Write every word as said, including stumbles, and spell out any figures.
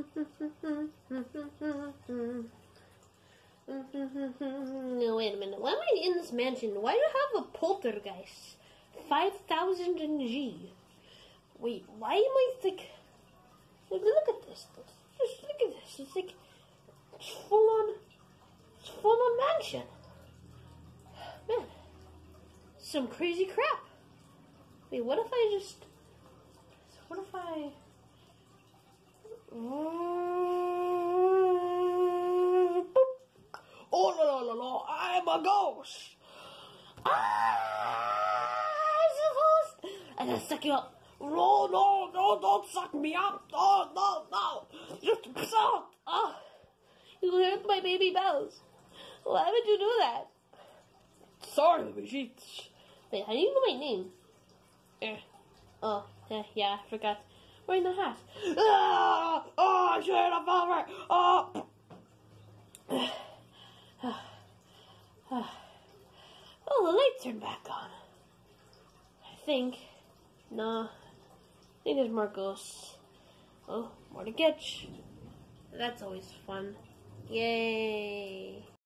No, wait a minute. Why am I in this mansion? Why do you have a poltergeist? five thousand G. Wait, why am I like... Like, look at this. Just look at this. It's like... It's full on... It's full on mansion. Man. Some crazy crap. Wait, what if I just... What if I... Oh, no, no, no, no. I'm a ghost. Ah, I'm supposed... I'm gonna suck you up. No, no, no, don't suck me up. No, no, no. Just stop. Oh, you hurt my baby bells. Why would you do that? Sorry, Luigi. Wait, how do you know my name? Eh. Oh, yeah, yeah, I forgot. Wearing the hat. Ah! Oh, I should have fell right. Oh. Oh, the lights turned back on. I think. No. I think there's more ghosts. Oh, more to catch. That's always fun. Yay.